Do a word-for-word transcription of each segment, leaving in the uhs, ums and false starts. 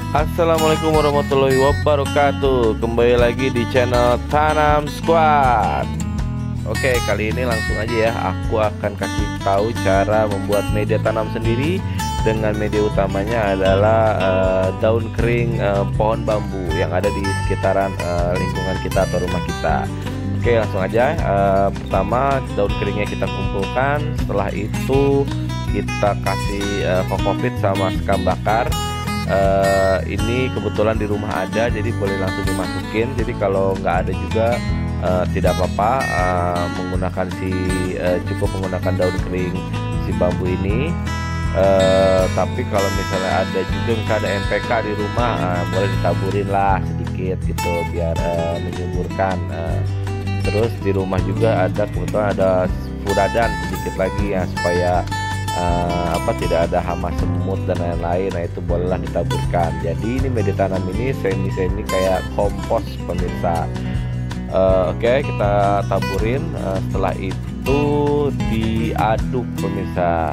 Assalamualaikum warahmatullahi wabarakatuh. Kembali lagi di channel Tanam Squad. Oke, kali ini langsung aja ya. Aku akan kasih tahu cara membuat media tanam sendiri dengan media utamanya adalah uh, daun kering uh, pohon bambu yang ada di sekitaran uh, lingkungan kita atau rumah kita. Oke, langsung aja. Uh, pertama, daun keringnya kita kumpulkan. Setelah itu kita kasih uh, kokopit sama sekam bakar. Uh, ini kebetulan di rumah ada, jadi boleh langsung dimasukin. Jadi kalau nggak ada juga uh, tidak apa-apa, uh, menggunakan si uh, cukup menggunakan daun kering si bambu ini. Uh, tapi kalau misalnya ada juga misalnya ada N P K di rumah, uh, boleh ditaburin lah sedikit gitu biar uh, menyuburkan. Uh, terus di rumah juga ada kebetulan ada furadan sedikit lagi ya supaya Uh, apa tidak ada hama semut dan lain-lain. Nah itu bolehlah ditaburkan. Jadi ini media tanam ini semi-semi kayak kompos pemirsa. uh, Oke, okay, kita taburin. uh, Setelah itu diaduk pemirsa.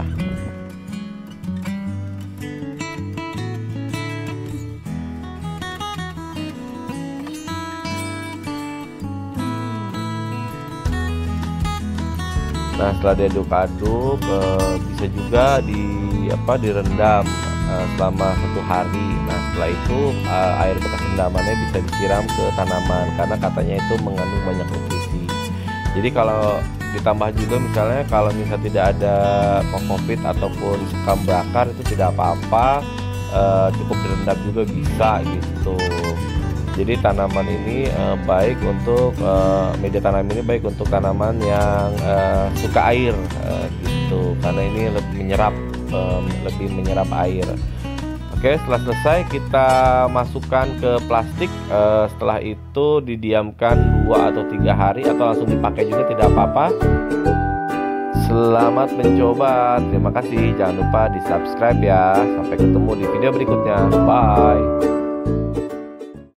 Nah setelah diaduk-aduk e, bisa juga di apa direndam e, selama satu hari. Nah setelah itu e, air bekas rendamannya bisa disiram ke tanaman karena katanya itu mengandung banyak nutrisi. Jadi kalau ditambah juga misalnya kalau misalnya tidak ada kokopit ataupun sekam bakar itu tidak apa-apa, e, cukup direndam juga bisa gitu. Jadi tanaman ini uh, baik untuk uh, media tanam ini baik untuk tanaman yang uh, suka air uh, gitu, karena ini lebih menyerap um, lebih menyerap air. Oke, setelah selesai kita masukkan ke plastik. Uh, setelah itu didiamkan dua atau tiga hari atau langsung dipakai juga tidak apa-apa. Selamat mencoba. Terima kasih. Jangan lupa di subscribe ya. Sampai ketemu di video berikutnya. Bye.